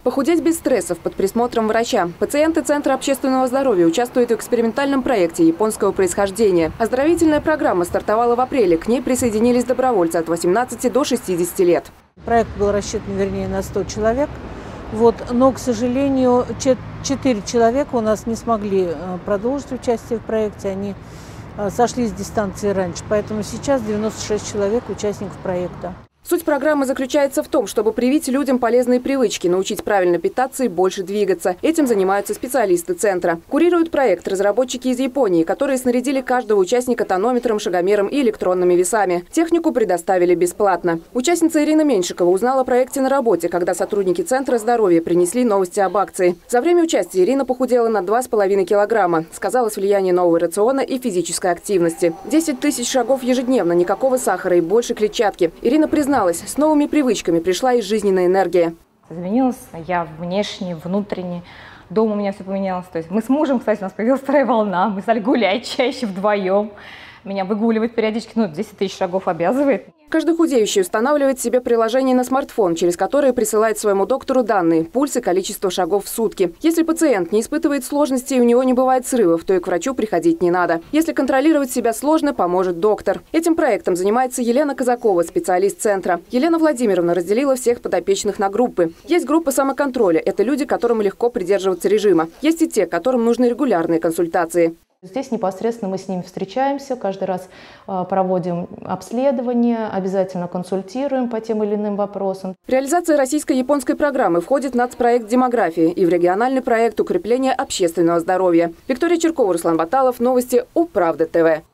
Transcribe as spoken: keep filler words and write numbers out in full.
Похудеть без стрессов под присмотром врача. Пациенты Центра общественного здоровья участвуют в экспериментальном проекте японского происхождения. Оздоровительная программа стартовала в апреле. К ней присоединились добровольцы от восемнадцати до шестидесяти лет. Проект был рассчитан, вернее, на сто человек. Вот, но, к сожалению, четыре человека у нас не смогли продолжить участие в проекте. Они сошли с дистанции раньше. Поэтому сейчас девяносто шесть человек участников проекта. Суть программы заключается в том, чтобы привить людям полезные привычки, научить правильно питаться и больше двигаться. Этим занимаются специалисты центра. Курируют проект разработчики из Японии, которые снарядили каждого участника тонометром, шагомером и электронными весами. Технику предоставили бесплатно. Участница Ирина Меньшикова узнала о проекте на работе, когда сотрудники Центра здоровья принесли новости об акции. За время участия Ирина похудела на два с половиной килограмма. Сказалось влияние нового рациона и физической активности. десять тысяч шагов ежедневно, никакого сахара и больше клетчатки. Ирина призналась, с новыми привычками пришла и жизненная энергия. Изменилась я внешне, внутренне. Дома у меня все поменялось. То есть мы с мужем, кстати, у нас появилась вторая волна. Мы стали гулять чаще вдвоем. Меня выгуливает периодически, ну, десять тысяч шагов обязывает. Каждый худеющий устанавливает себе приложение на смартфон, через которое присылает своему доктору данные, пульс и количество шагов в сутки. Если пациент не испытывает сложностей и у него не бывает срывов, то и к врачу приходить не надо. Если контролировать себя сложно, поможет доктор. Этим проектом занимается Елена Казакова, специалист центра. Елена Владимировна разделила всех подопечных на группы. Есть группа самоконтроля. Это люди, которым легко придерживаться режима. Есть и те, которым нужны регулярные консультации. Здесь непосредственно мы с ними встречаемся, каждый раз проводим обследование, обязательно консультируем по тем или иным вопросам. Реализация российско-японской программы входит в нацпроект «Демография» и в региональный проект укрепления общественного здоровья. Виктория Черкова, Руслан Баталов. Новости УПравда ТВ.